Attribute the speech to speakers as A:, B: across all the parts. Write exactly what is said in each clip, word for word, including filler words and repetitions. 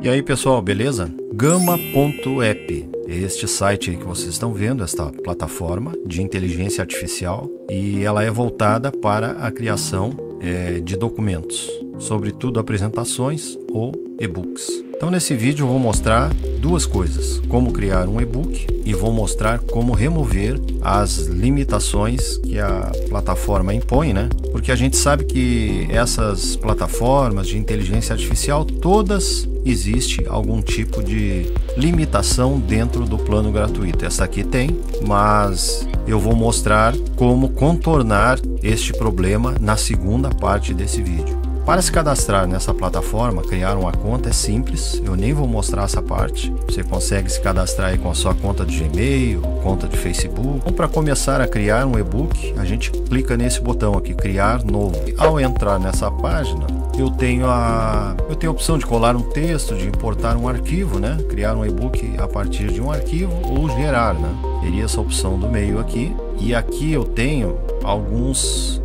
A: E aí pessoal, beleza? Gamma ponto app é este site aí que vocês estão vendo, esta plataforma de inteligência artificial, e ela é voltada para a criação é, de documentos, sobretudo apresentações ou e-books. Então nesse vídeo eu vou mostrar duas coisas: como criar um e-book e vou mostrar como remover as limitações que a plataforma impõe, né? Porque a gente sabe que essas plataformas de inteligência artificial, todas existe algum tipo de limitação dentro do plano gratuito. Essa aqui tem, mas eu vou mostrar como contornar este problema na segunda parte desse vídeo. Para se cadastrar nessa plataforma, criar uma conta é simples, eu nem vou mostrar essa parte. Você consegue se cadastrar aí com a sua conta de Gmail, conta de Facebook. Então, para começar a criar um e-book, a gente clica nesse botão aqui, criar novo. E ao entrar nessa página, eu tenho a eu tenho a opção de colar um texto, de importar um arquivo, né? Criar um e-book a partir de um arquivo ou gerar, né? Teria essa opção do meio aqui. E aqui eu tenho alguns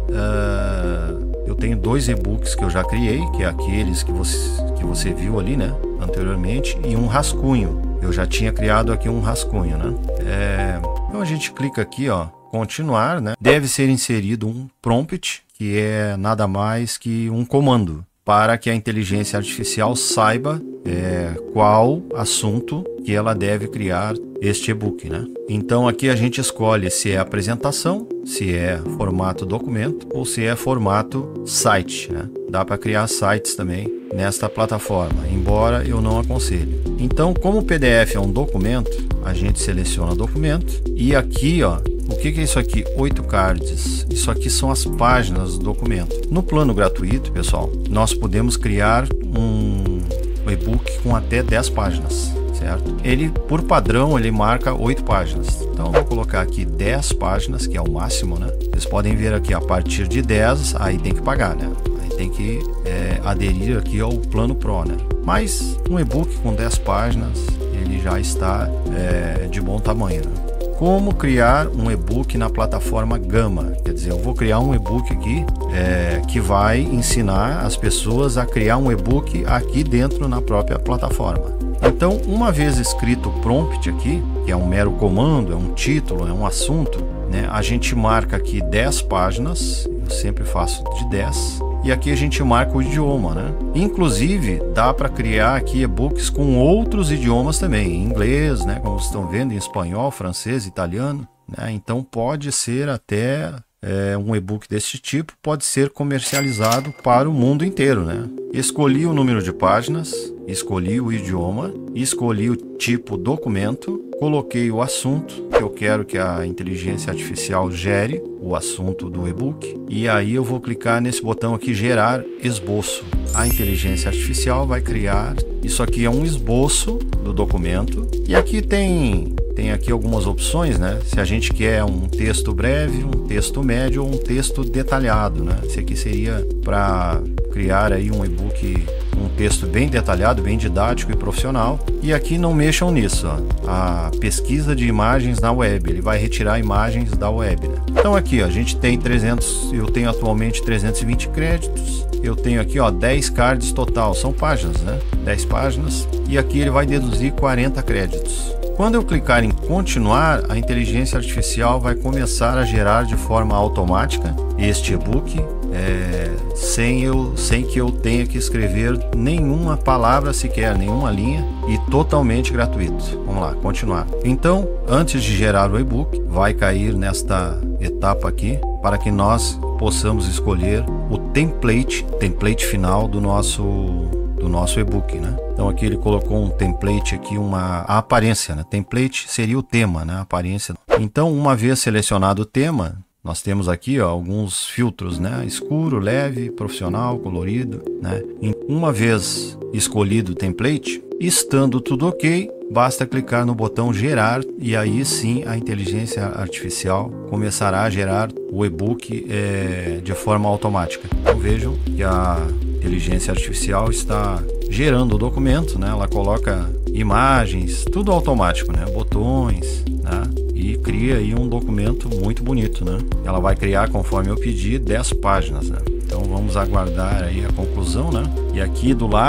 A: uh... eu tenho dois e-books que eu já criei, que é aqueles que você, que você viu ali, né, anteriormente, e um rascunho. Eu já tinha criado aqui um rascunho, né? É, então a gente clica aqui, ó, continuar, né? Deve ser inserido um prompt, que é nada mais que um comando, para que a inteligência artificial saiba é, qual assunto que ela deve criar este e-book, né? Então aqui a gente escolhe se é apresentação, se é formato documento ou se é formato site, né? Dá para criar sites também nesta plataforma, embora eu não aconselhe. Então, como o P D F é um documento, a gente seleciona documento e aqui, ó, o que que é isso aqui? oito cards. Isso aqui são as páginas do documento. No plano gratuito, pessoal, nós podemos criar um e-book com até dez páginas. Certo? Ele, por padrão, ele marca oito páginas. Então, eu vou colocar aqui dez páginas, que é o máximo, né? Vocês podem ver aqui, a partir de dez, aí tem que pagar, né? Aí tem que é, aderir aqui ao plano Pro, né? Mas um e-book com dez páginas, ele já está é, de bom tamanho, né? Como criar um e-book na plataforma Gamma? Quer dizer, eu vou criar um e-book aqui é, que vai ensinar as pessoas a criar um e-book aqui dentro na própria plataforma. Então, uma vez escrito o prompt aqui, que é um mero comando, é um título, é um assunto, né? A gente marca aqui dez páginas, eu sempre faço de dez, e aqui a gente marca o idioma, né? Inclusive, dá para criar aqui e-books com outros idiomas também, em inglês, né? Como vocês estão vendo, em espanhol, francês, italiano, né? Então, pode ser até é, um e-book desse tipo, pode ser comercializado para o mundo inteiro, né? Escolhi o número de páginas, escolhi o idioma, escolhi o tipo documento, coloquei o assunto que eu quero que a inteligência artificial gere, o assunto do e-book, e aí eu vou clicar nesse botão aqui, gerar esboço. A inteligência artificial vai criar, isso aqui é um esboço do documento, e aqui tem tem aqui algumas opções, né? Se a gente quer um texto breve, um texto médio ou um texto detalhado, né? Esse aqui seria para criar aí um e-book, um texto bem detalhado, bem didático e profissional. E aqui não mexam nisso, ó, a pesquisa de imagens na web, ele vai retirar imagens da web, né? Então aqui, ó, a gente tem trezentos, eu tenho atualmente trezentos e vinte créditos, eu tenho aqui, ó, dez cards total, são páginas, né? dez páginas, e aqui ele vai deduzir quarenta créditos. Quando eu clicar em continuar, a inteligência artificial vai começar a gerar de forma automática este e-book, é, sem, eu, sem que eu tenha que escrever nenhuma palavra sequer, nenhuma linha, e totalmente gratuito. Vamos lá, continuar. Então, antes de gerar o e-book, vai cair nesta etapa aqui, para que nós possamos escolher o template, template final do nosso do nosso e-book, né? Então aqui ele colocou um template aqui, uma a aparência, né? Template seria o tema, né? A aparência. Então, uma vez selecionado o tema, nós temos aqui, ó, alguns filtros, né? Escuro, leve, profissional, colorido, né? Uma vez escolhido o template, estando tudo ok, basta clicar no botão gerar e aí sim a inteligência artificial começará a gerar o e-book é, de forma automática. Então vejam que a inteligência artificial está gerando o documento, né? Ela coloca imagens, tudo automático, né? Botões, né? E cria aí um documento muito bonito, né? Ela vai criar, conforme eu pedi, dez páginas, né? Então vamos aguardar aí a conclusão, né? E aqui do lado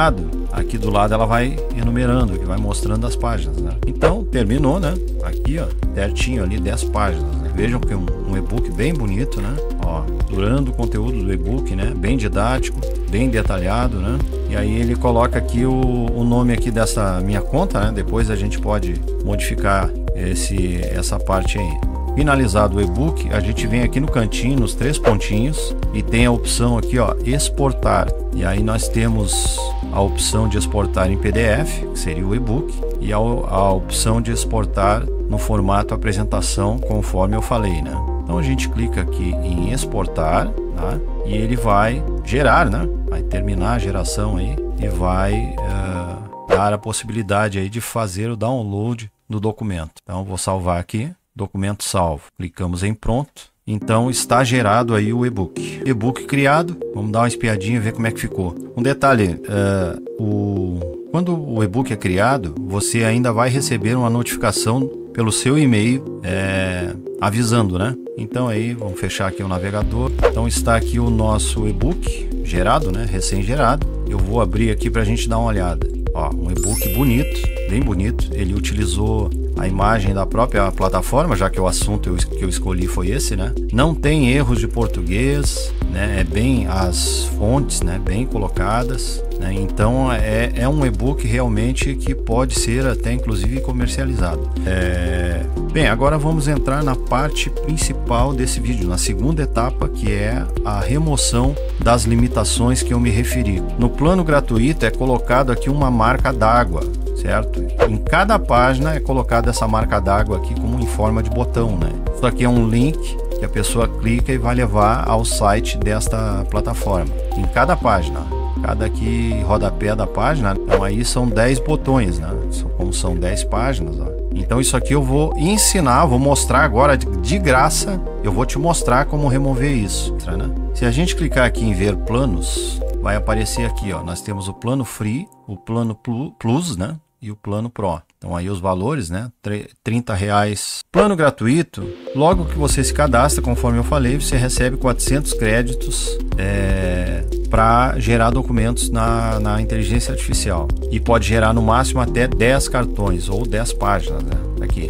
A: aqui do lado ela vai enumerando, que vai mostrando as páginas, né? Então, terminou, né? Aqui, ó, certinho ali, dez páginas, né? Vejam que é um, um e-book bem bonito, né? Ó, durando o conteúdo do e-book, né? Bem didático, bem detalhado, né? E aí ele coloca aqui o, o nome aqui dessa minha conta, né? Depois a gente pode modificar esse, essa parte aí. Finalizado o e-book, a gente vem aqui no cantinho, nos três pontinhos, e tem a opção aqui, ó, exportar. E aí nós temos a opção de exportar em P D F, que seria o e-book, e a, a opção de exportar no formato apresentação, conforme eu falei, né? Então a gente clica aqui em exportar, tá? E ele vai gerar, né? Vai terminar a geração aí e vai uh, dar a possibilidade aí de fazer o download do documento. Então vou salvar aqui. Documento salvo. Clicamos em pronto. Então está gerado aí o e-book. E-book criado. Vamos dar uma espiadinha e ver como é que ficou. Um detalhe, uh, o... quando o e-book é criado, você ainda vai receber uma notificação pelo seu e-mail é... avisando, né? Então aí, vamos fechar aqui o navegador. Então está aqui o nosso e-book gerado, né? Recém-gerado. Eu vou abrir aqui para a gente dar uma olhada. Ó, um e-book bonito, bem bonito. Ele utilizou a imagem da própria plataforma, já que o assunto eu, que eu escolhi foi esse, né? Não tem erros de português, né? É bem as fontes, né? Bem colocadas, né? Então é, é um e-book realmente que pode ser até inclusive comercializado. É... Bem, agora vamos entrar na parte principal desse vídeo, na segunda etapa, que é a remoção das limitações que eu me referi. No plano gratuito é colocado aqui uma marca d'água, certo? Em cada página é colocada essa marca d'água aqui como em forma de botão, né? Isso aqui é um link que a pessoa clica e vai levar ao site desta plataforma. Em cada página, cada aqui rodapé da página, então aí são dez botões, né? Como são dez páginas, ó. Então isso aqui eu vou ensinar, vou mostrar agora de graça, eu vou te mostrar como remover isso, né? Se a gente clicar aqui em ver planos, vai aparecer aqui, ó, nós temos o plano Free, o plano Plus, né? E o plano Pro. Então aí os valores, né? trinta reais. Plano gratuito, logo que você se cadastra, conforme eu falei, você recebe quatrocentos créditos é, para gerar documentos na, na inteligência artificial. E pode gerar no máximo até dez cartões ou dez páginas, né? Aqui.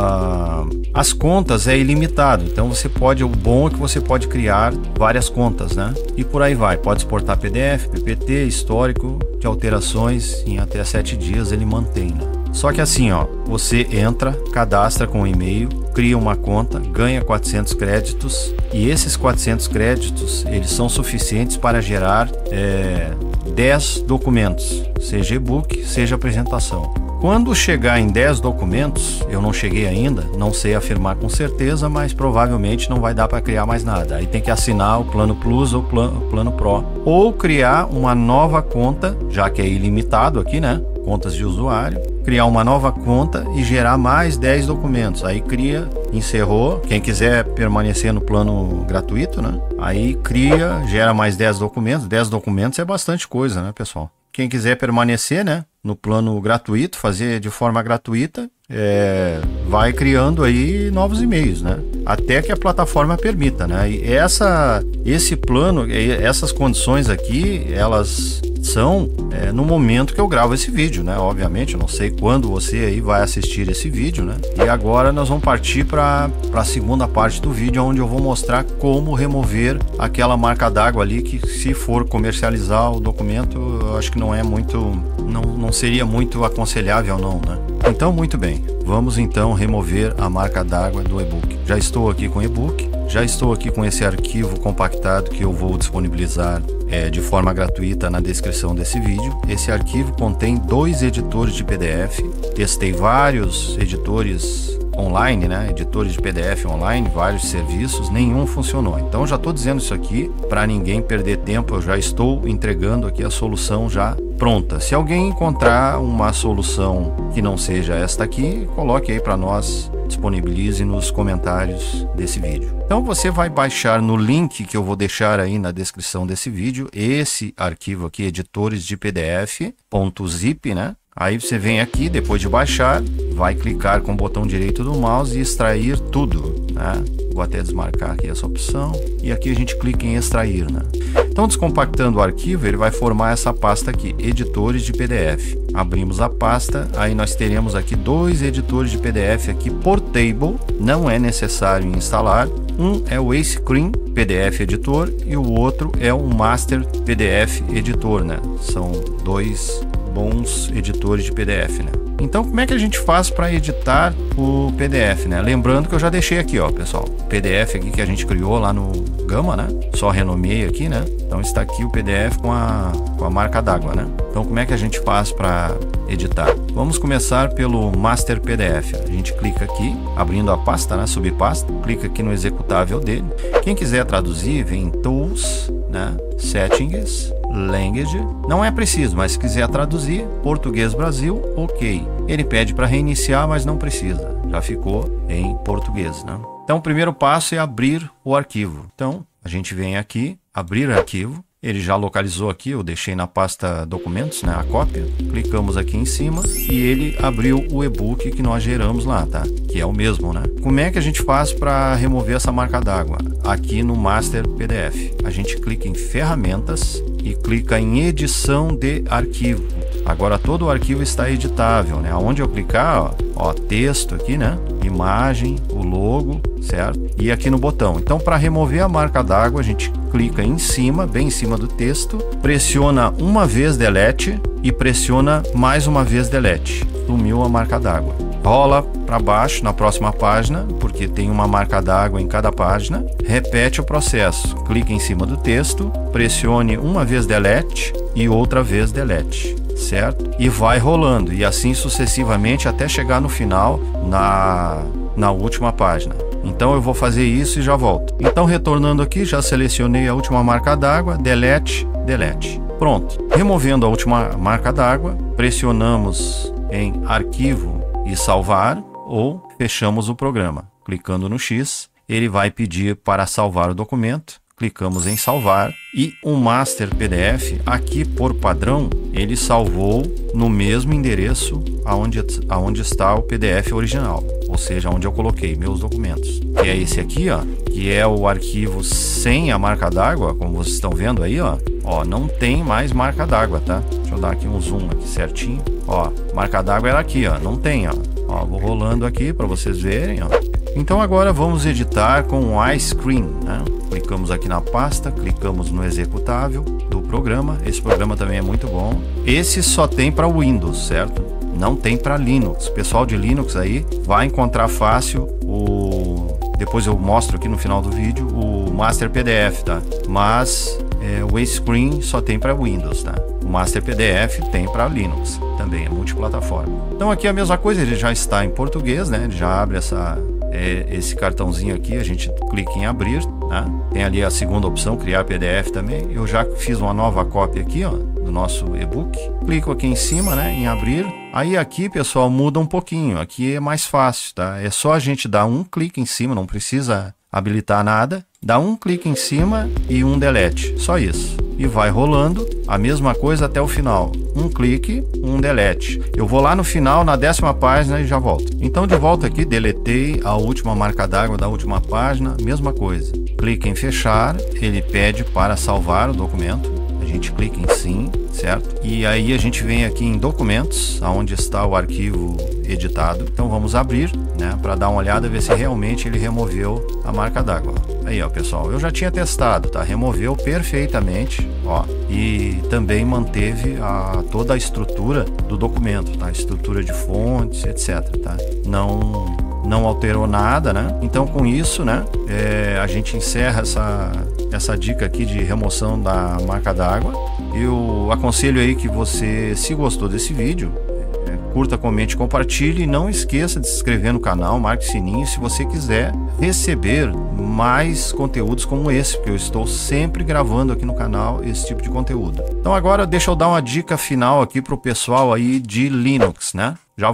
A: Ah, as contas é ilimitado, então você pode, o bom é que você pode criar várias contas, né? E por aí vai, pode exportar P D F, P P T, histórico de alterações, em até sete dias ele mantém, né? Só que assim, ó, você entra, cadastra com o e-mail, cria uma conta, ganha quatrocentos créditos e esses quatrocentos créditos, eles são suficientes para gerar é, dez documentos, seja e-book, seja apresentação. Quando chegar em dez documentos, eu não cheguei ainda, não sei afirmar com certeza, mas provavelmente não vai dar para criar mais nada. Aí tem que assinar o plano Plus ou o plano, plano Pro, ou criar uma nova conta, já que é ilimitado aqui, né? Contas de usuário, criar uma nova conta e gerar mais dez documentos. Aí cria, encerrou. Quem quiser permanecer no plano gratuito, né? Aí cria, gera mais dez documentos. dez documentos é bastante coisa, né, pessoal? Quem quiser permanecer, né, no plano gratuito, fazer de forma gratuita, é, vai criando aí novos e-mails, né? Até que a plataforma permita, né? E essa, esse plano, essas condições aqui, elas são é, no momento que eu gravo esse vídeo, né? Obviamente, eu não sei quando você aí vai assistir esse vídeo, né? E agora nós vamos partir para a segunda parte do vídeo, onde eu vou mostrar como remover aquela marca d'água ali, que se for comercializar o documento, eu acho que não é muito, não, não seria muito aconselhável não, né? Então, muito bem, vamos então remover a marca d'água do e-book. Já estou aqui com o e-book, já estou aqui com esse arquivo compactado que eu vou disponibilizar é, de forma gratuita na descrição desse vídeo. Esse arquivo contém dois editores de P D F, testei vários editores online, né? Editores de P D F online, vários serviços, nenhum funcionou. Então já estou dizendo isso aqui para ninguém perder tempo, eu já estou entregando aqui a solução já pronta. Se alguém encontrar uma solução que não seja esta aqui, coloque aí para nós, disponibilize nos comentários desse vídeo. Então você vai baixar no link que eu vou deixar aí na descrição desse vídeo, esse arquivo aqui, editores de P D F.zip, né? Aí você vem aqui, depois de baixar, vai clicar com o botão direito do mouse e extrair tudo, né? vou até desmarcar aqui essa opção. E aqui a gente clica em extrair, né? Então, descompactando o arquivo, ele vai formar essa pasta aqui, editores de P D F. Abrimos a pasta, aí nós teremos aqui dois editores de P D F aqui portable, não é necessário instalar. Um é o AceCream P D F Editor e o outro é o Master P D F Editor, né? São dois bons editores de P D F, né? Então, como é que a gente faz para editar o P D F, né? Lembrando que eu já deixei aqui, ó, pessoal, o P D F aqui que a gente criou lá no Gamma, né? Só renomeei aqui, né? Então está aqui o P D F com a, com a marca d'água, né? Então, como é que a gente faz para editar? Vamos começar pelo Master P D F. A gente clica aqui, abrindo a pasta, né? Subpasta, clica aqui no executável dele. Quem quiser traduzir, vem em Tools, né? Settings, Language, não é preciso, mas se quiser traduzir, Português Brasil, ok. Ele pede para reiniciar, mas não precisa, já ficou em português, né? Então o primeiro passo é abrir o arquivo. Então a gente vem aqui, abrir arquivo, ele já localizou aqui, eu deixei na pasta documentos, né, a cópia, clicamos aqui em cima e ele abriu o e-book que nós geramos lá, tá? Que é o mesmo, né? Como é que a gente faz para remover essa marca d'água? Aqui no Master P D F, a gente clica em ferramentas e clica em edição de arquivo. Agora todo o arquivo está editável, né? Onde eu clicar, ó, ó, texto aqui, né? Imagem, o logo, certo? E aqui no botão. Então, para remover a marca d'água, a gente clica em cima, bem em cima do texto, pressiona uma vez delete e pressiona mais uma vez delete. Sumiu a marca d'água. Rola para baixo na próxima página, porque tem uma marca d'água em cada página. Repete o processo. Clica em cima do texto, pressione uma vez delete e outra vez delete, certo? E vai rolando, e assim sucessivamente até chegar no final, na, na última página. Então eu vou fazer isso e já volto. Então, retornando aqui, já selecionei a última marca d'água, delete, delete. Pronto. Removendo a última marca d'água, pressionamos em arquivo e salvar, ou fechamos o programa. Clicando no X, ele vai pedir para salvar o documento. Clicamos em salvar e o Master P D F, aqui por padrão, ele salvou no mesmo endereço aonde, aonde está o P D F original, ou seja, onde eu coloquei meus documentos. Que é esse aqui, ó, que é o arquivo sem a marca d'água, como vocês estão vendo aí, ó. Ó, não tem mais marca d'água, tá? Deixa eu dar aqui um zoom aqui certinho. Ó, marca d'água era aqui, ó, não tem, ó. Ó, vou rolando aqui para vocês verem, ó. Então agora vamos editar com o AceCream, né? Clicamos aqui na pasta, clicamos no executável do programa. Esse programa também é muito bom. Esse só tem para Windows, certo? Não tem para Linux. O pessoal de Linux aí vai encontrar fácil o... Depois eu mostro aqui no final do vídeo o Master P D F, tá? Mas é, o AceCream só tem para Windows, tá? O Master P D F tem para Linux, também é multiplataforma. Então aqui a mesma coisa, ele já está em português, né? Ele já abre essa... É, esse cartãozinho aqui, a gente clica em abrir, né? Tem ali a segunda opção, criar P D F também. Eu já fiz uma nova cópia aqui, ó, do nosso e-book. Clico aqui em cima, né, em abrir. Aí aqui, pessoal, muda um pouquinho. Aqui é mais fácil, tá? É só a gente dar um clique em cima, não precisa habilitar nada. Dá um clique em cima e um delete, só isso. E vai rolando a mesma coisa até o final. Um clique, um delete. Eu vou lá no final, na décima página e já volto. Então, de volta aqui, deletei a última marca d'água da última página, mesma coisa. Clique em fechar, ele pede para salvar o documento. A gente clica em sim, certo? E aí a gente vem aqui em documentos, aonde está o arquivo editado. Então vamos abrir, né, para dar uma olhada, ver se realmente ele removeu a marca d'água. Aí, ó, pessoal, eu já tinha testado, tá? Removeu perfeitamente, ó, e também manteve a, toda a estrutura do documento, tá? A estrutura de fontes, etc, tá? Não, não alterou nada, né? Então, com isso, né, é, a gente encerra essa, essa dica aqui de remoção da marca d'água. Eu aconselho aí que você, se gostou desse vídeo, curta, comente, compartilhe e não esqueça de se inscrever no canal, marque o sininho se você quiser receber mais conteúdos como esse, porque eu estou sempre gravando aqui no canal esse tipo de conteúdo. Então agora deixa eu dar uma dica final aqui para o pessoal aí de Linux, né? Já volto.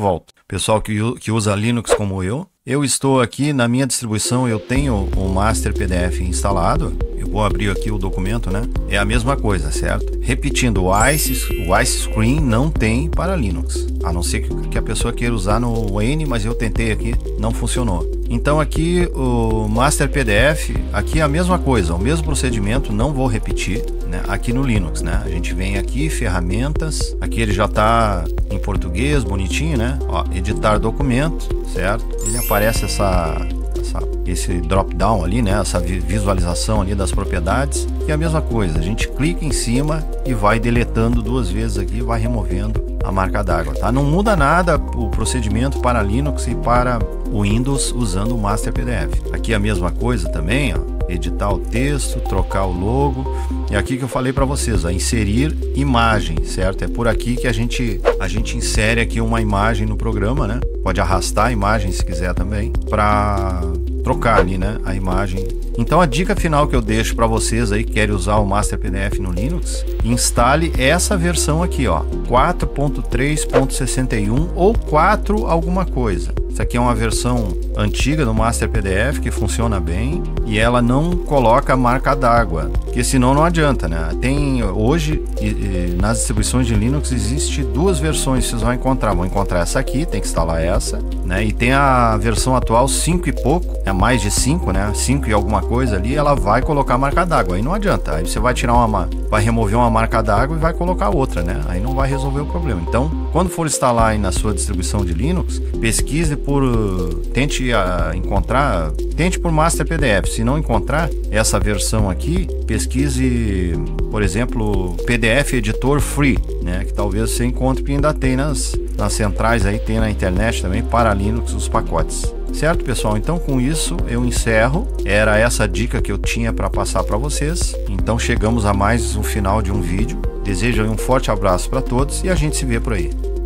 A: pessoal que, que usa Linux como eu. Eu estou aqui na minha distribuição, eu tenho o Master P D F instalado. Eu vou abrir aqui o documento, né? É a mesma coisa, certo? Repetindo, o Ice, o Ice Screen não tem para Linux, a não ser que a pessoa queira usar no Wayne, mas eu tentei aqui, não funcionou. Então aqui o Master P D F, aqui é a mesma coisa, o mesmo procedimento, não vou repetir, né? Aqui no Linux, né? A gente vem aqui, ferramentas, aqui ele já está em português, bonitinho, né? Ó, editar documento, certo? Ele aparece essa, essa, esse drop down ali, né? Essa visualização ali das propriedades, que é a mesma coisa, a gente clica em cima e vai deletando duas vezes aqui, vai removendo a marca d'água, tá? Não muda nada o procedimento para Linux e para o Windows usando o Master P D F. Aqui a mesma coisa também, ó. Editar o texto, trocar o logo. E aqui que eu falei para vocês, ó, inserir imagem, certo? É por aqui que a gente a gente insere aqui uma imagem no programa, né? Pode arrastar a imagem se quiser também, para trocar ali, né, a imagem. Então a dica final que eu deixo para vocês aí que querem usar o Master P D F no Linux, instale essa versão aqui, ó, quatro ponto três ponto sessenta e um ou quatro alguma coisa. Isso aqui é uma versão antiga do Master P D F que funciona bem e ela não coloca a marca d'água, porque senão não adianta, né? Tem hoje e, e, nas distribuições de Linux existe duas versões que vocês vão encontrar. Vão encontrar essa aqui, tem que instalar essa, né? E tem a versão atual cinco e pouco, é mais de cinco, né? cinco e alguma coisa ali, ela vai colocar a marca d'água. Aí não adianta. Aí você vai tirar uma, vai remover uma marca d'água e vai colocar outra, né? Aí não vai resolver o problema. Então, quando for instalar aí na sua distribuição de Linux, pesquise por, tente a, encontrar, tente por Master P D F. Se não encontrar essa versão aqui, pesquise, por exemplo, P D F Editor Free, né? Que talvez você encontre, porque ainda tem nas, nas centrais aí, tem na internet também para Linux os pacotes. Certo, pessoal? Então com isso eu encerro. Era essa dica que eu tinha para passar para vocês. Então chegamos a mais um final de um vídeo. Desejo um forte abraço para todos e a gente se vê por aí.